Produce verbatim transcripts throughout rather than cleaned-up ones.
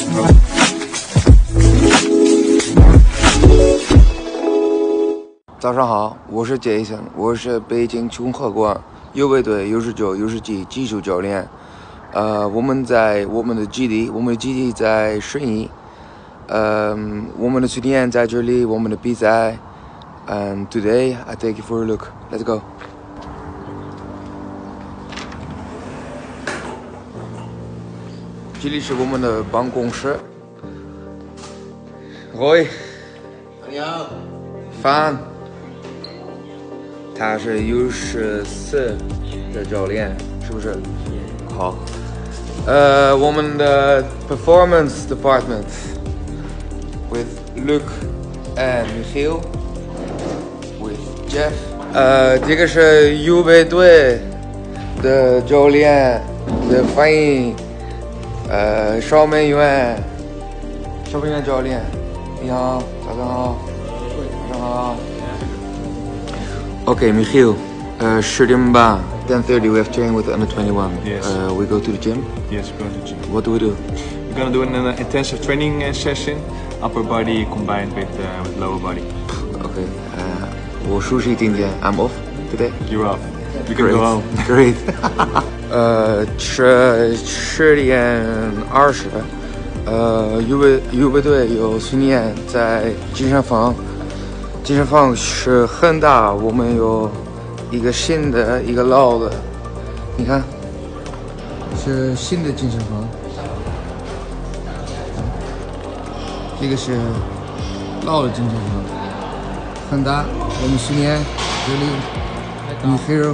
早上好，我是 Jason， 我是北京穷河馆右卫队 U 十九 U 十几技术教练。呃，我们在我们的基地，我们的基地在顺义。呃，我们的训练在这里，我们的比赛。And today I take you for a look. Let's go. 这里是我们的办公室。Roy， 你好。 范，他是 U 十四的教练，是不是？好。呃，我们的 performance department with Luke and Michiel with Jeff。呃，这个是预备队的教练的翻译。呃，邵明远，邵明远教练，你好，早上好，早上好。Okay, Michiel, uh,十点半 ten thirty we have training with the under twenty-one. Yes. Uh, we go to the gym? Yes, we go to the gym. What do we do? We're gonna do an uh, intensive training uh, session, upper body combined with uh, with lower body. Okay, uh, 我休息今天 I'm off today. You're off. You can Great. go home. Great. 呃，十十点二十，呃，预备预备队有训练在健身房，健身房是很大，我们有一个新的，一个老的，你看，是新的健身房，这个是老的健身房，很大，我们训练这里，你 hero。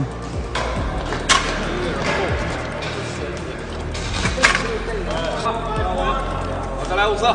再来五次。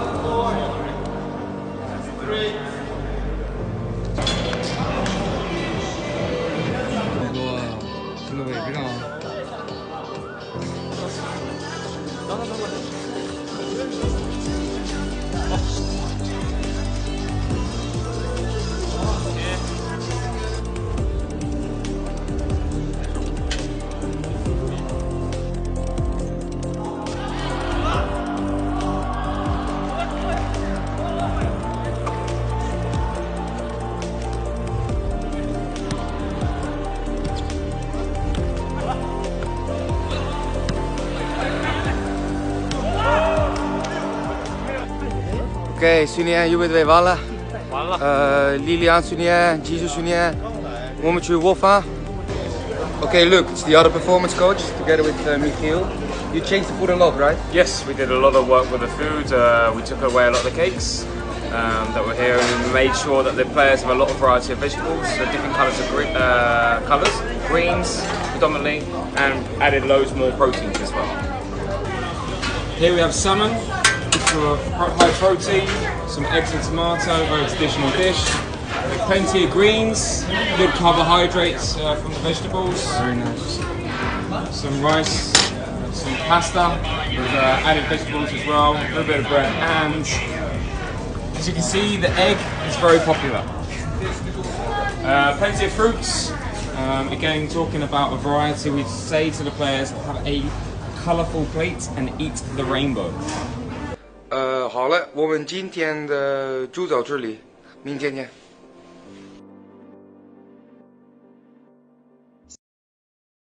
这个位非常好。OK， 训练预备队完了， 完了。 呃，力量训练、技术训练，我们去卧房。Okay, look, it's the other performance coach together with uh, Michiel. You changed the food a lot, right? Yes, we did a lot of work with the food. Uh, we took away a lot of the cakes um, that were here, and we made sure that the players have a lot of variety of vegetables, so different colours of gre uh, colours, greens predominantly, and added loads more proteins as well. Here we have salmon. For high protein, some eggs and tomato, very traditional dish. Plenty of greens, good carbohydrates uh, from the vegetables. Very nice. Some rice, some pasta with uh, added vegetables as well, a little bit of bread, and as you can see, the egg is very popular. Uh, plenty of fruits. Um, again, talking about a variety, we say to the players, have a colourful plate and eat the rainbow. 呃，好了，我们今天的就到这里，明天见。